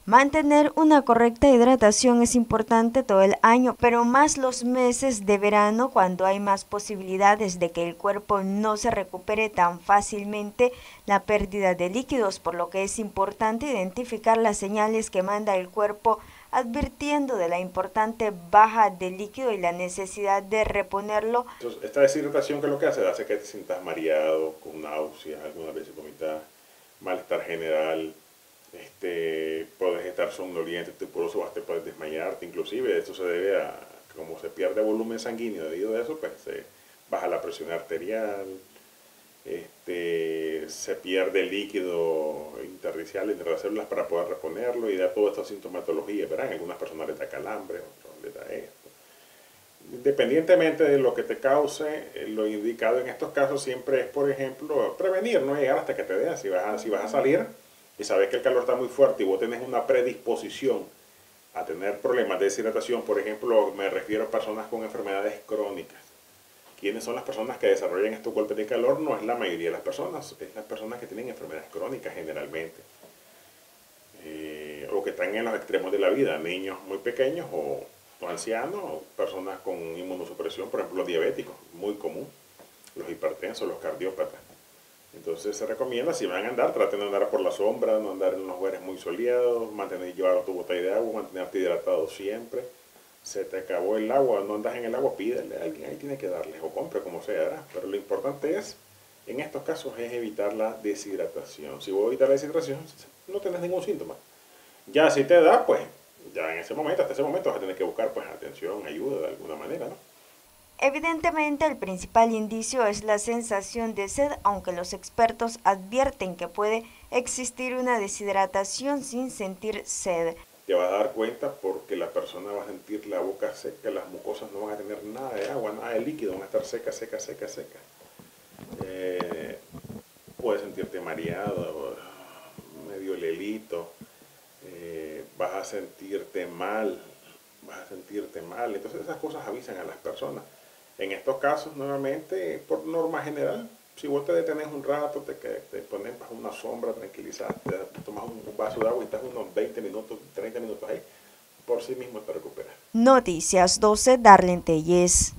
Mantener una correcta hidratación es importante todo el año, pero más los meses de verano cuando hay más posibilidades de que el cuerpo no se recupere tan fácilmente la pérdida de líquidos, por lo que es importante identificar las señales que manda el cuerpo advirtiendo de la importante baja de líquido y la necesidad de reponerlo. Esta deshidratación, que es lo que hace que te sientas mareado, con náuseas, algunas veces vomitar, malestar general, puedes estar somnoliente, te puedes desmayarte, inclusive esto se debe a como se pierde volumen sanguíneo debido a eso, pues se baja la presión arterial, se pierde el líquido intersticial entre las células para poder reponerlo y da toda esta sintomatología, ¿verdad? En algunas personas les da calambre, otros les da esto. Independientemente de lo que te cause, lo indicado en estos casos siempre es, por ejemplo, prevenir, no llegar hasta que te dé. Si vas a salir y sabes que el calor está muy fuerte y vos tenés una predisposición a tener problemas de deshidratación, por ejemplo, me refiero a personas con enfermedades crónicas. ¿Quiénes son las personas que desarrollan estos golpes de calor? No es la mayoría de las personas, es las personas que tienen enfermedades crónicas generalmente, o que están en los extremos de la vida, niños muy pequeños o ancianos, o personas con inmunosupresión, por ejemplo, los diabéticos, muy común, los hipertensos, los cardiópatas. Entonces se recomienda, si van a andar, traten de andar por la sombra, no andar en los lugares muy soleados, llevar tu botella de agua, mantenerte hidratado siempre. Se te acabó el agua, no andas en el agua, pídele a alguien, ahí tiene que darle, o compre como sea, ¿verdad? Pero lo importante es, en estos casos, es evitar la deshidratación. Si vos evitas la deshidratación, no tenés ningún síntoma. Ya si te da, pues, ya en ese momento, hasta ese momento vas a tener que buscar, pues, atención, ayuda de alguna manera, ¿no? Evidentemente, el principal indicio es la sensación de sed, aunque los expertos advierten que puede existir una deshidratación sin sentir sed. Te vas a dar cuenta porque la persona va a sentir la boca seca, las mucosas no van a tener nada de agua, nada de líquido, van a estar secas, secas, secas, secas. Puedes sentirte mareado, medio lelito, vas a sentirte mal, entonces esas cosas avisan a las personas. En estos casos, nuevamente, por norma general, si vos te detenés un rato, te pones bajo una sombra, tranquilizaste, te tomas un vaso de agua y estás unos 20 minutos, 30 minutos ahí, por sí mismo te recuperas. Noticias 12, Darlene Telles.